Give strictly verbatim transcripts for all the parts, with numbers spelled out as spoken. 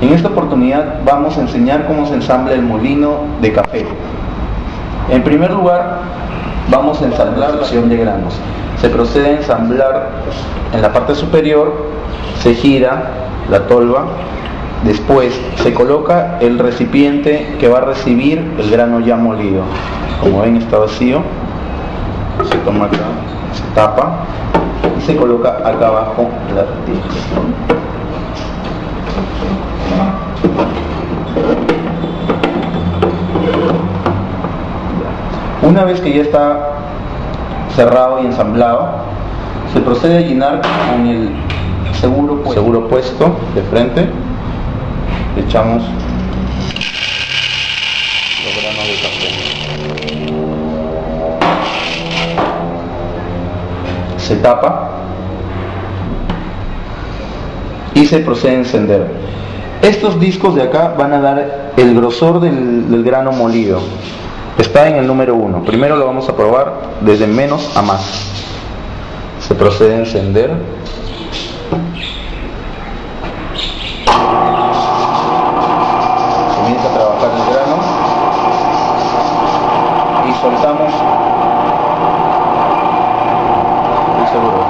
En esta oportunidad vamos a enseñar cómo se ensambla el molino de café. En primer lugar, vamos a ensamblar la sección de granos. Se procede a ensamblar en la parte superior, se gira la tolva, después se coloca el recipiente que va a recibir el grano ya molido. Como ven, está vacío, se toma acá, se tapa y se coloca acá abajo la tortilla. Una vez que ya está cerrado y ensamblado, se procede a llenar con el seguro puesto, seguro puesto de frente. Le echamos los granos de café. Se tapa y se procede a encender. Estos discos de acá van a dar el grosor del, del grano molido. Está en el número uno. Primero lo vamos a probar desde menos a más. Se procede a encender. Comienza a trabajar el grano y soltamos el seguro.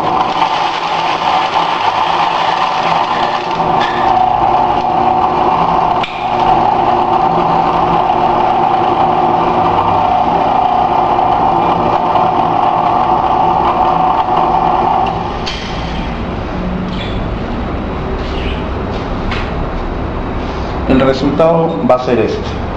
El resultado va a ser este.